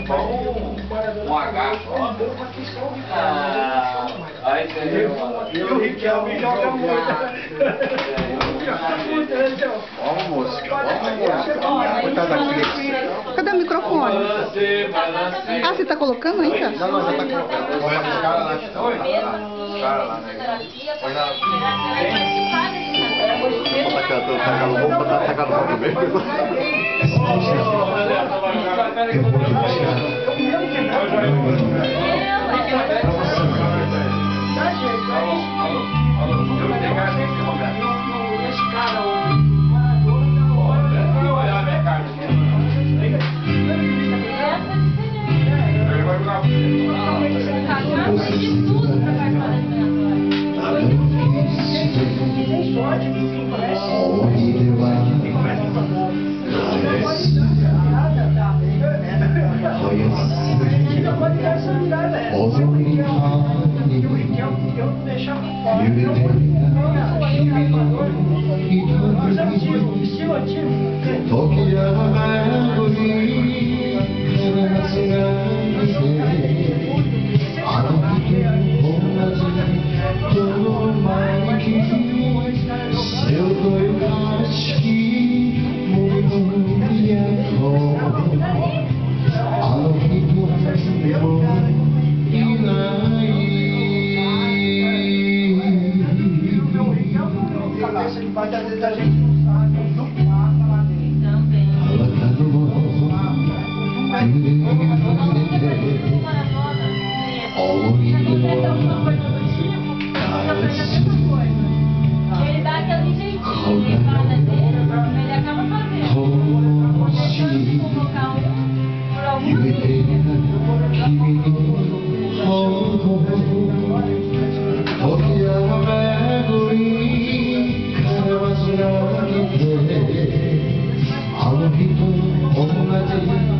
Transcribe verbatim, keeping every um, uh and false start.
Um H só. Ah, aí tem o Riquelme joga muito. Vamos, música. Vamos, coitada da Cris. Cadê o microfone? Ah, você tá colocando ainda? Não, não, já tá colocando. Põe os caras lá. Os caras lá, né? Põe na... Vamos tacar o roupa, tá tacando o roupa mesmo. I love you, oh my dear.